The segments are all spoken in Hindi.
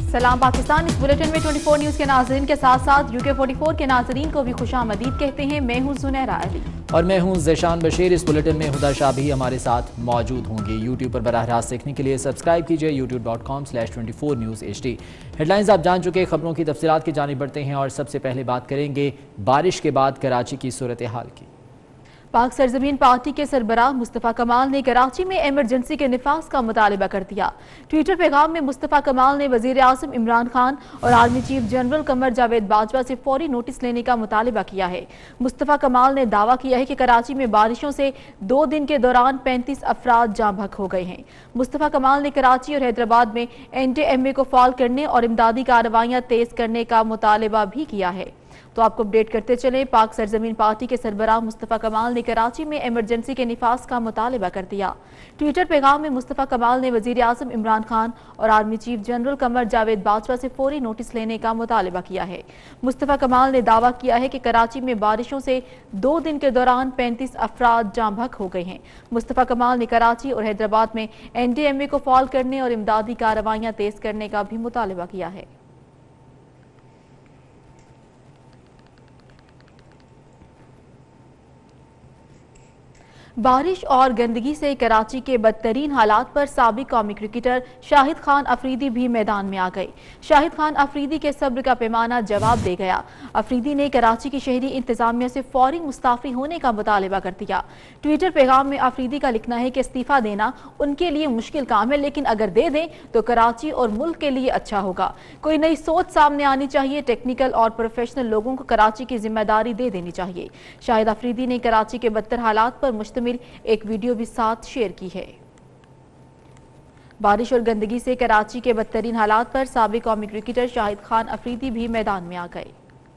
सलाम पाकिस्तान। इस बुलेटिन में 24 न्यूज के नाज़रीन के साथ साथ UK 44 के नाज़रीन को भी खुशामदीद कहते हैं। मैं हूं सुनहरा अली और मैं हूं ज़ेशान बशीर। इस बुलेटिन में हुदा शाह भी हमारे साथ मौजूद होंगे। यूट्यूब पर बराह रास्त देखने के लिए सब्सक्राइब कीजिए youtube.com/24 News HD। हेडलाइंस आप जान चुके, खबरों की तफसीलात की जानिब बढ़ते हैं और सबसे पहले बात करेंगे बारिश के बाद कराची की सूरत हाल की। पाक सरजमीन पार्टी के सरबराह मुस्तफ़ा कमाल ने कराची में एमरजेंसी के निफाज का मुतालबा कर दिया। ट्विटर पैगाम में मुस्तफ़ा कमाल ने वज़ीर आज़म इमरान खान और army chief general Qamar Javed Bajwa से फौरी नोटिस लेने का मुतालबा किया है। मुस्तफ़ा कमाल ने दावा किया है कि कराची में बारिशों से 2 दिन के दौरान 35 अफराद जाँ बहक हो गए हैं। मुस्तफ़ा कमाल ने कराची और हैदराबाद में NTMA को फाल करने और इमदादी कार्रवाइयाँ तेज करने का मुतालबा भी किया है। तो आपको अपडेट करते चले, पाक सरजमीन पार्टी के सरबराह मुस्तफ़ा कमाल ने कराची में एमरजेंसी के निफाज का मुतालबा कर दिया। ट्विटर पैगाम में मुस्तफ़ा कमाल ने वज़ीर आज़म इमरान खान और army chief general Qamar Javed Bajwa से फौरी नोटिस लेने का मुतालबा किया है। मुस्तफ़ा कमाल ने दावा किया है कि कराची में बारिशों से 2 दिन के दौरान 35 अफराद जाँ बहक हो गए हैं। मुस्तफ़ा कमाल ने कराची और हैदराबाद में NTMA को फाल करने और इमदादी कार्रवाइयाँ तेज करने का भी मुतालबा किया है। बारिश और गंदगी से कराची के बदतरीन हालात पर साबिक कौमी क्रिकेटर शाहिद खान अफरीदी भी मैदान में आ गए। शाहिद खान अफरीदी के सब्र का पैमाना जवाब दे गया। अफरीदी ने कराची की शहरी इंतजामिया से फौरी मुस्ताफी होने का मुतालबा कर दिया। ट्विटर पैगाम में अफरीदी का लिखना है कि इस्तीफा देना उनके लिए मुश्किल काम है, लेकिन अगर दे दें तो कराची और मुल्क के लिए अच्छा होगा। कोई नई सोच सामने आनी चाहिए। टेक्निकल और प्रोफेशनल लोगों को कराची की जिम्मेदारी दे देनी चाहिए। शाहिद अफरीदी ने कराची के बदतर हालात पर मुश्तमिल एक वीडियो भी साथ शेयर की है। बारिश और गंदगी से कराची के बदतरीन हालात पर साबिक कौमी क्रिकेटर शाहिद खान अफरीदी भी मैदान में आ गए।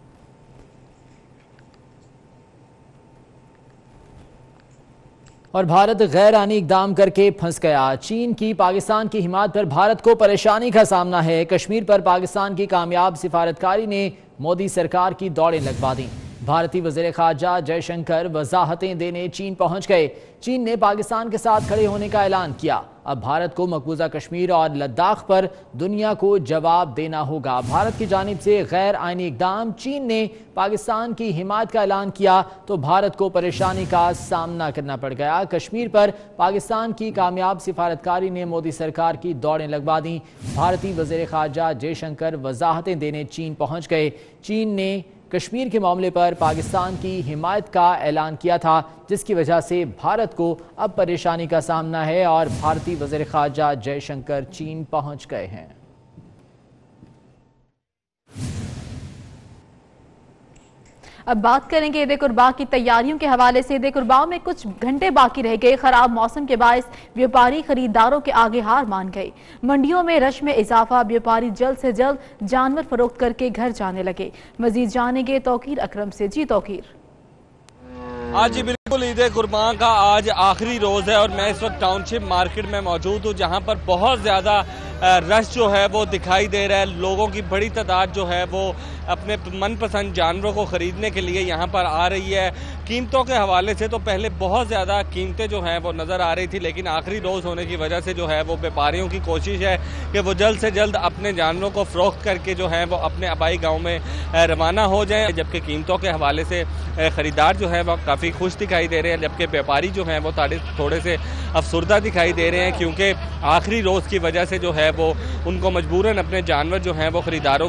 और भारत गैर आनी इकदाम करके फंस गया। चीन की पाकिस्तान की हिमायत पर भारत को परेशानी का सामना है। कश्मीर पर पाकिस्तान की कामयाब सिफारतकारी ने मोदी सरकार की दौड़ें लगवा दी। भारतीय वज़ीर ख़ारजा जयशंकर वजाहतें देने चीन पहुंच गए। चीन ने पाकिस्तान के साथ खड़े होने का ऐलान किया। अब भारत को मकबूजा कश्मीर और लद्दाख पर दुनिया को जवाब देना होगा। भारत की जानिब से गैर आइनी इक़दाम, चीन ने पाकिस्तान की हिमायत का ऐलान किया तो भारत को परेशानी का सामना करना पड़ गया। कश्मीर पर पाकिस्तान की कामयाब सिफारतकारी ने मोदी सरकार की दौड़ें लगवा दी। भारतीय वज़ीर ख़ारजा जयशंकर वजाहतें देने चीन पहुँच गए। चीन ने कश्मीर के मामले पर पाकिस्तान की हिमायत का ऐलान किया था, जिसकी वजह से भारत को अब परेशानी का सामना है और भारतीय वज़ीर ख़ारजा जयशंकर चीन पहुंच गए हैं। अब बात करेंगे ईद कुर्बान की तैयारियों के हवाले से। ईद कुर्बान में कुछ घंटे बाकी रह गए। खराब मौसम के बायस व्यापारी खरीदारों के आगे हार मान गए। मंडियों में रश में इजाफा, व्यापारी जल्द से जल्द जानवर फरोख्त करके घर जाने लगे। मजीद जानेंगे तौकीर अकरम से। जी तौकीर। आज बिल्कुल ईद कुर्बान का आज आखिरी रोज़ है और मैं इस वक्त टाउनशिप मार्केट में मौजूद हूँ, जहाँ पर बहुत ज़्यादा रश जो है वो दिखाई दे रहा है। लोगों की बड़ी तादाद जो है वो अपने मनपसंद जानवरों को ख़रीदने के लिए यहाँ पर आ रही है। कीमतों के हवाले से तो पहले बहुत ज़्यादा कीमतें जो हैं वो नज़र आ रही थी, लेकिन आखिरी रोज़ होने की वजह से जो है वो व्यापारियों की कोशिश है कि वो जल्द से जल्द अपने जानवरों को फ़रोख्त करके जो है वो अपने आबाई गाँव में रवाना हो जाएँ। जबकि कीमतों के हवाले से ख़रीदार जो है वो काफ़ी खुश दिखाई दे रहे हैं, जबकि व्यापारी जो हैं वो थोड़े से अफसरदा दिखाई दे रहे हैं, क्योंकि आखिरी रोज़ की वजह से जो है वो उनको मजबूरन अपने जानवर जो हैं वो ख़रीदारों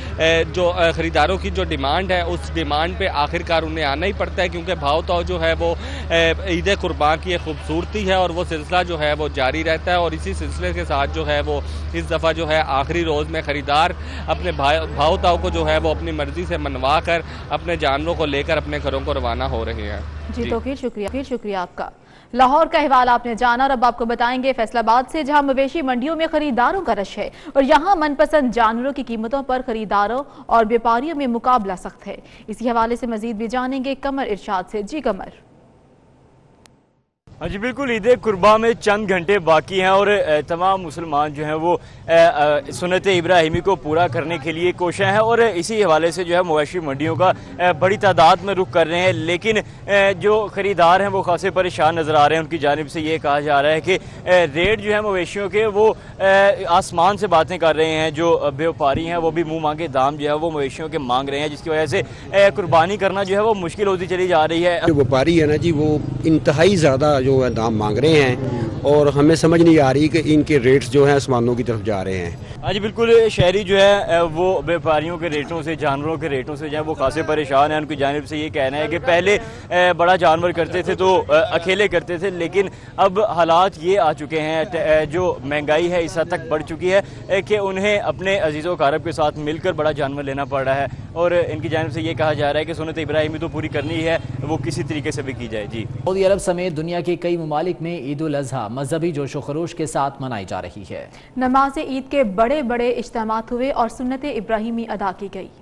की जो डिमांड है उस डिमांड पे आखिरकार उन्हें आना ही पड़ता है, क्योंकि भाव तो जो है वो ईद कुर्बान की एक खूबसूरती है और वो सिलसिला जो है वो जारी रहता है। और इसी सिलसिले के साथ जो है वो इस दफ़ा जो है आखिरी रोज़ में ख़रीदार अपने भाव ताव को जो है वो अपनी मर्ज़ी से मनवा कर अपने जानवरों को लेकर अपने घरों को रवाना हो रहे हैं। जी तौकीर, शुक्रिया आपका। लाहौर का हवाला आपने जाना और अब आपको बताएंगे फैसलाबाद से, जहां मवेशी मंडियों में खरीदारों का रश है और यहां मनपसंद जानवरों की कीमतों पर खरीदारों और व्यापारियों में मुकाबला सख्त है। इसी हवाले से मजीद भी जानेंगे कमर इरशाद से। जी कमर। हाँ जी बिल्कुल, ईद कुर्बा में चंद घंटे बाकी हैं और तमाम मुसलमान जो हैं वो सुन्नत इब्राहिमी को पूरा करने के लिए कोशिश हैं और इसी हवाले से जो है मवेशी मंडियों का बड़ी तादाद में रुख कर रहे हैं। लेकिन जो ख़रीदार हैं वो खासे परेशान नज़र आ रहे हैं। उनकी जानिब से ये कहा जा रहा है कि रेट जो है मवेशियों के वो आसमान से बातें कर रहे हैं। जो व्यापारी हैं वो भी मुँह मांगे दाम जो है वो मवेशियों के मांग रहे हैं, जिसकी वजह से कुर्बानी करना जो है वो मुश्किल होती चली जा रही है। जो व्यापारी है ना जी, वो इंतहाई ज़्यादा जो है दाम मांग रहे हैं और हमें समझ नहीं आ रही कि इनके रेट्स जो हैं आसमानों की तरफ जा रहे हैं। हाँ जी बिल्कुल, शहरी जो है वो व्यापारियों के रेटों से, जानवरों के रेटों से जो है वो खासे परेशान हैं। उनकी जानिब से ये कहना है कि पहले बड़ा जानवर करते थे तो अकेले करते थे, लेकिन अब हालात ये आ चुके हैं, जो महंगाई है इस हद तक बढ़ चुकी है कि उन्हें अपने अजीज़ों कारब के साथ मिलकर बड़ा जानवर लेना पड़ रहा है। और इनकी जानिब से ये कहा जा रहा है कि सुन्नत इब्राहिमी तो पूरी करनी है, वो किसी तरीके से भी की जाए। जी, सऊदी अरब समेत दुनिया के कई ममालिक में ईद उल अज़हा मजहबी जोशो खरोश के साथ मनाई जा रही है। नमाज ईद के बड़े बड़े इज्तिमात हुए और सुन्नत इब्राहिमी अदा की गई।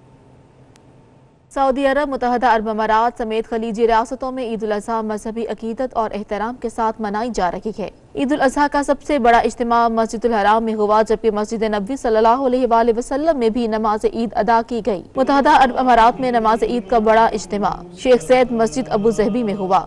सऊदी अरब, मुत्तहदा अरब अमारात समेत खलीजी रियासतों में ईद उल अज़हा मजहबी अकीदत और एहतराम के साथ मनाई जा रही है। ईद उल अज़हा का सबसे बड़ा इज्तिमा मस्जिदुल हराम में हुआ, जबकि मस्जिद नबी सल्लल्लाहु अलैहि वसल्लम में भी नमाज ईद अदा की गई। मुत्तहदा अरब अमारात में नमाज ईद का बड़ा इज्तिमा शेख सैद मस्जिद अबू ज़हबी में हुआ।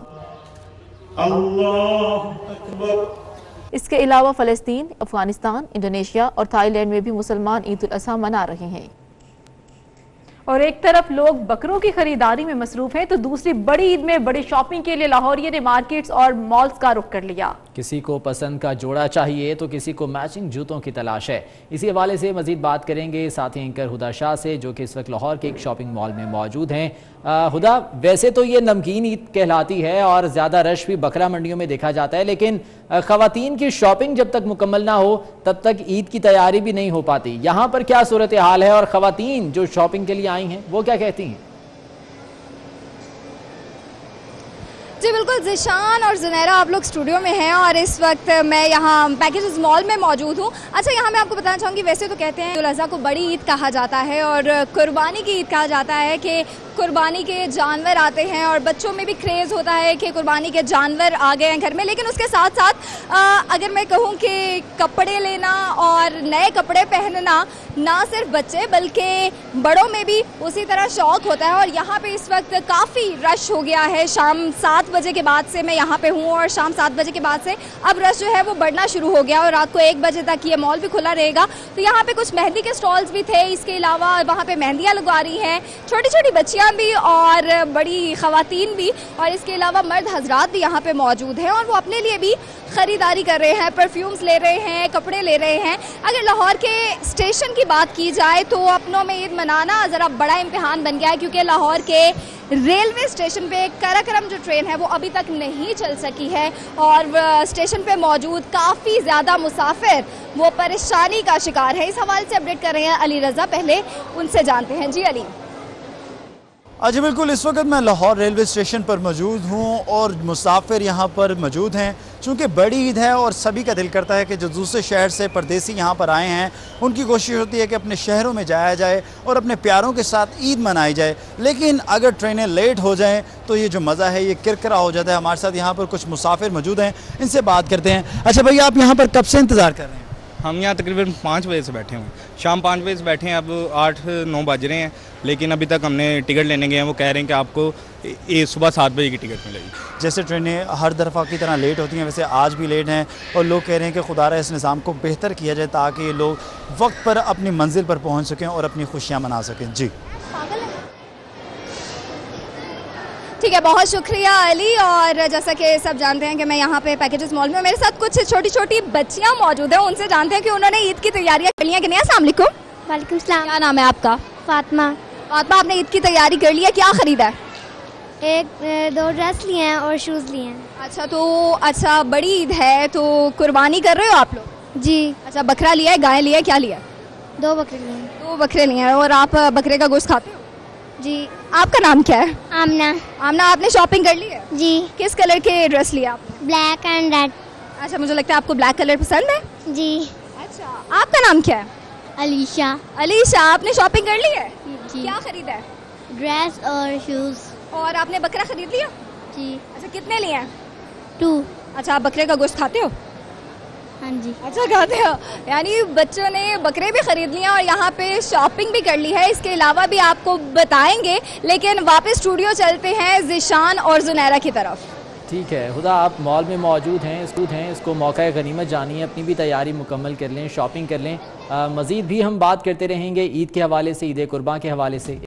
इसके अलावा फ़लस्तीन, अफगानिस्तान, इंडोनेशिया और थाईलैंड में भी मुसलमान ईद उल अज़हा मना रहे हैं। और एक तरफ लोग बकरों की खरीदारी में मसरूफ हैं, तो दूसरी बड़ी ईद में बड़ी शॉपिंग के लिए लाहौरियों ने मार्केट्स और मॉल्स का रुख कर लिया। किसी को पसंद का जोड़ा चाहिए तो किसी को मैचिंग जूतों की तलाश है। इसी हवाले से मजीद बात करेंगे साथी एंकर हुदा शाह से, जो कि इस वक्त लाहौर के एक शॉपिंग मॉल में मौजूद हैं। हुदा, वैसे तो ये नमकीन ईद कहलाती है और ज़्यादा रश भी बकरा मंडियों में देखा जाता है, लेकिन ख़वातीन की शॉपिंग जब तक मुकम्मल ना हो तब तक ईद की तैयारी भी नहीं हो पाती। यहाँ पर क्या सूरत हाल है और ख़वातीन जो शॉपिंग के लिए आई हैं वो क्या कहती हैं? जी बिल्कुल, ज़िशान और ज़ुनैरा आप लोग स्टूडियो में हैं और इस वक्त मैं यहाँ पैकेजेस मॉल में मौजूद हूँ। अच्छा, यहाँ मैं आपको बताना चाहूँगी, वैसे तो कहते हैं ईद उल अज़हा को बड़ी ईद कहा जाता है और कुर्बानी की ईद कहा जाता है कि कुर्बानी के जानवर आते हैं और बच्चों में भी क्रेज़ होता है कि कुर्बानी के जानवर आ गए हैं घर में। लेकिन उसके साथ साथ अगर मैं कहूँ कि कपड़े लेना और नए कपड़े पहनना ना सिर्फ बच्चे बल्कि बड़ों में भी उसी तरह शौक़ होता है। और यहाँ पे इस वक्त काफ़ी रश हो गया है। शाम 7 बजे के बाद से मैं यहाँ पे हूँ और शाम 7 बजे के बाद से अब रश जो है वो बढ़ना शुरू हो गया और रात को 1 बजे तक ये मॉल भी खुला रहेगा। तो यहाँ पे कुछ मेहंदी के स्टॉल्स भी थे, इसके अलावा वहाँ पे मेहंदियाँ लगवा रही हैं छोटी छोटी बच्चियाँ भी और बड़ी ख़वातीन भी, और इसके अलावा मर्द हजरात भी यहाँ पे मौजूद हैं और वो अपने लिए भी ख़रीदारी कर रहे हैं, परफ्यूम्स ले रहे हैं, कपड़े ले रहे हैं। अगर लाहौर के स्टेशन की बात की जाए तो अपनों में ईद मनाना ज़रा बड़ा इम्तिहान बन गया है, क्योंकि लाहौर के रेलवे स्टेशन पे कराक्रम जो ट्रेन है वो अभी तक नहीं चल सकी है और स्टेशन पे मौजूद काफ़ी ज़्यादा मुसाफिर वो परेशानी का शिकार है। इस हवाले से अपडेट कर रहे हैं अली रज़ा, पहले उनसे जानते हैं। जी अली। अच्छा बिल्कुल, इस वक्त मैं लाहौर रेलवे स्टेशन पर मौजूद हूँ और मुसाफिर यहाँ पर मौजूद हैं। चूँकि बड़ी ईद है और सभी का दिल करता है कि जो दूसरे शहर से परदेसी यहाँ पर आए हैं उनकी कोशिश होती है कि अपने शहरों में जाया जाए और अपने प्यारों के साथ ईद मनाई जाए। लेकिन अगर ट्रेनें लेट हो जाएं तो ये जो मज़ा है ये किरकिरा हो जाता है। हमारे साथ यहाँ पर कुछ मुसाफिर मौजूद हैं, इनसे बात करते हैं। अच्छा भैया, आप यहाँ पर कब से इंतज़ार कर रहे हैं? हम यहाँ तकरीबन 5 बजे से बैठे हैं, शाम 5 बजे से बैठे हैं। अब 8-9 बज रहे हैं, लेकिन अभी तक हमने टिकट लेने गए हैं। वो कह रहे हैं कि आपको ये सुबह 7 बजे की टिकट मिलेगी। जैसे ट्रेनें हर दफ़ा की तरह लेट होती हैं, वैसे आज भी लेट हैं और लोग कह रहे हैं कि खुदारा इस निज़ाम को बेहतर किया जाए ताकि ये लोग वक्त पर अपनी मंजिल पर पहुँच सकें और अपनी खुशियाँ मना सकें। जी ठीक है, बहुत शुक्रिया अली। और जैसा कि सब जानते हैं कि मैं यहाँ पे पैकेजेस मॉल में, मेरे साथ कुछ छोटी छोटी बच्चियाँ मौजूद हैं, उनसे जानते हैं कि उन्होंने ईद की तैयारियाँ कर ली हैं कि नहीं। अस्सलाम वालेकुम। वालेकुम सलाम। क्या नाम है आपका? फातिमा। फातिमा, आपने ईद की तैयारी कर ली है, क्या ख़रीदा है? 2 ड्रेस लिए हैं और शूज़ लिए हैं। अच्छा, तो अच्छा बड़ी ईद है तो कुर्बानी कर रहे हो आप लोग? जी। अच्छा, बकरा लिया है, गाय लिया है, क्या लिया? 2 बकरे लिए हैं। 2 बकरे लिए हैं। और आप बकरे का गोश्त खाते हो? जी। आपका नाम क्या है? आमना। आमना, आपने शॉपिंग कर ली है? जी। किस कलर के ड्रेस लिया आपने? Black and red. अच्छा, मुझे लगता है आपको ब्लैक कलर पसंद है। जी। अच्छा, आपका नाम क्या है? अलीशा। अलीशा, आपने शॉपिंग कर ली है? जी। क्या खरीदा है? ड्रेस और शूज़। और आपने बकरा खरीद लिया? जी। अच्छा, कितने लिए हैं? 2। अच्छा, आप बकरे का गोश्त खाते हो? हाँ जी। अच्छा, खाते हो। यानी बच्चों ने बकरे भी खरीद लिए और यहाँ पे शॉपिंग भी कर ली है। इसके अलावा भी आपको बताएंगे, लेकिन वापस स्टूडियो चलते हैं ज़िशान और जुनैरा की तरफ। ठीक है हुदा, आप मॉल में मौजूद हैं, इसको मौका गनीमत जानिए, अपनी भी तैयारी मुकम्मल कर लें, शॉपिंग कर लें। मज़ीद भी हम बात करते रहेंगे ईद के हवाले से, ईद कुर्बान के हवाले से।